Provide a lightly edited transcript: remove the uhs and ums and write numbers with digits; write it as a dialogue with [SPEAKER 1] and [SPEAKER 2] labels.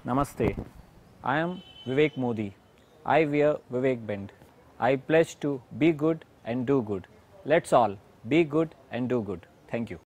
[SPEAKER 1] Namaste. I am Vivek Modi. I wear Vivek Bend. I pledge to be good and do good. Let's all be good and do good. Thank you.